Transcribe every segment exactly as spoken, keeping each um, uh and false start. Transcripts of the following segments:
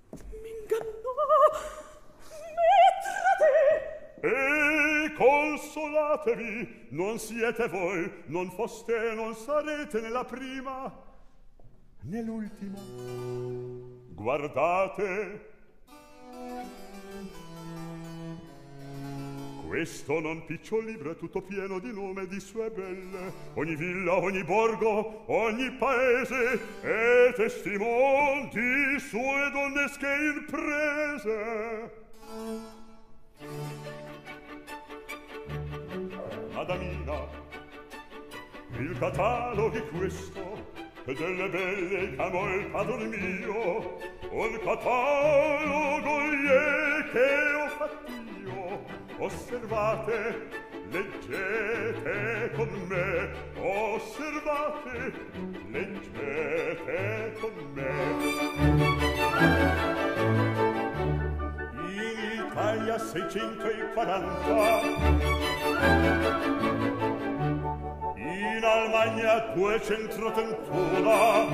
m'ingannò. Mettere! E consolatevi, non siete voi, non foste, non sarete nella prima, nell'ultima. Guardate, questo non picciol libro è tutto pieno di nome di sue belle. Ogni villa, ogni borgo, ogni paese è testimon di sue donnesche imprese. Madamina, il catalogo è questo, e delle belle che amo il padron mio, un catalogo è che ho fatt'io. Osservate, leggete con me, osservate, leggete con me. In Italia seicentoquaranta, in Almagna duecentotrentuno,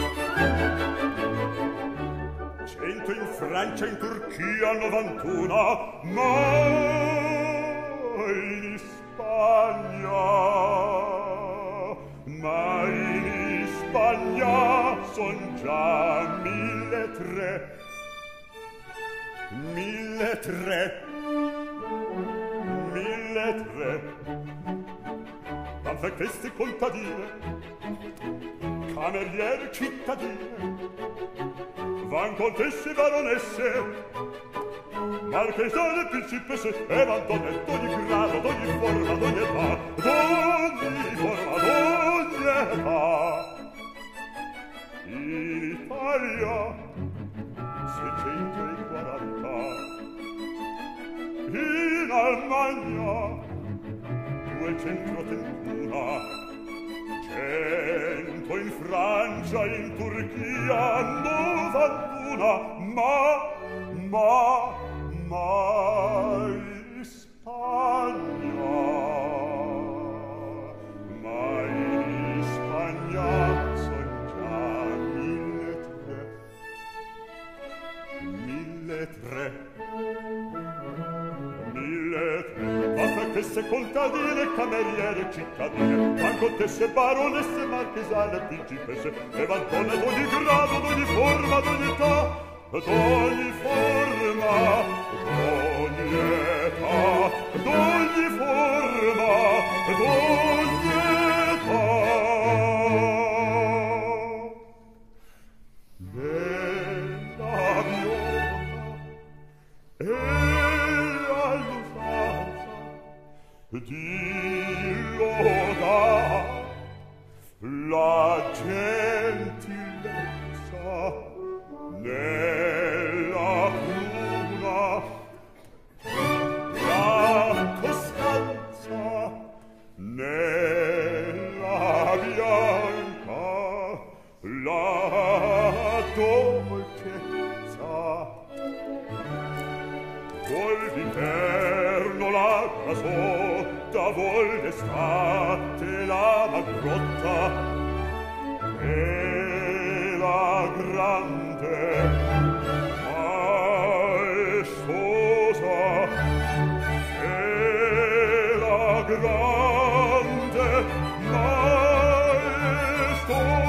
cento in Francia, in Turchia novantuno, ma in Spagna, ma in Spagna son già mille tre, mille tre, mille tre. Tante queste contadine, cameriere cittadine, van contesse baronesse, marchesane principesse, e van donne d'ogni grado, d'ogni forma, d'ogni età, d'ogni forma, d'ogni età. In Italia seicentoquaranta, in Almagna duecentotrentuno, cento in Francia, in Turchia novantuno, ma, ma, ma in Spagna, ma in Spagna son già mille tre, mille tre, mille tre. Contesse contadine, cameriere cittadine, van contesse baronesse, marchesane, principesse, e van donne d'ogni grado, d'ogni forma, d'ogni età, d'ogni forma, d'ogni età, d'ogni forma, d'ogni età. Nella viola e di loda la gentilezza nella cruna, la costanza nella bianca, la dolcezza vuol d'inverno la grasotta, vuol d'estate la magrotta, e la grande maestosa, e la grande maestosa.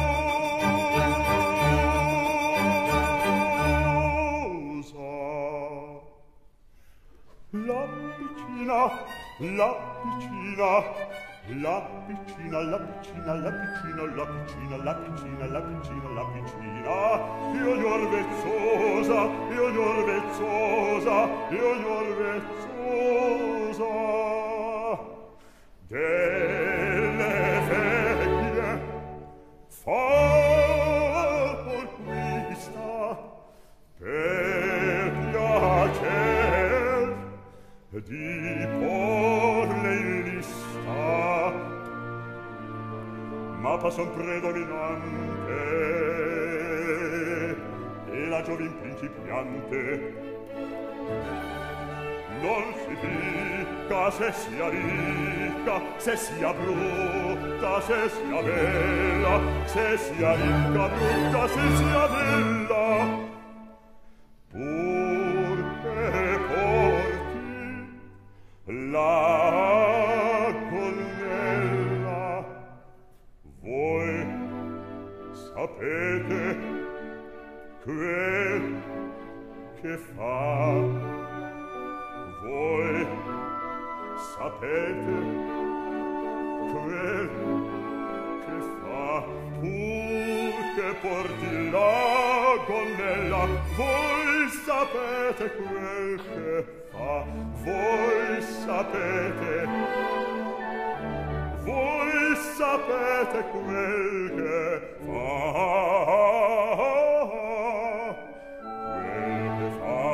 La piccina, la piccina, la piccina, la piccina, la piccina, la piccina, la piccina, la piccina, la piccina, io gnor vezzosa, io gnor vezzosa, io gnor vezzosa, delle vecchie fa conquista per piacer di porle in lista, ma passon predominante e la giovin principiante non si dica se sia ricca, se sia brutta, se sia bella, se sia ricca, brutta, se sia bella. sapete quel che fa. Voi sapete quel che fa. Pur che porti la gonnella, voi sapete quel che fa. Voi sapete, voi sapete quel che fa. Quel che fa.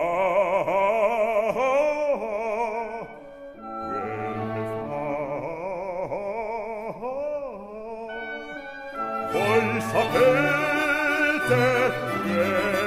Quel che fa. Voi sapete quel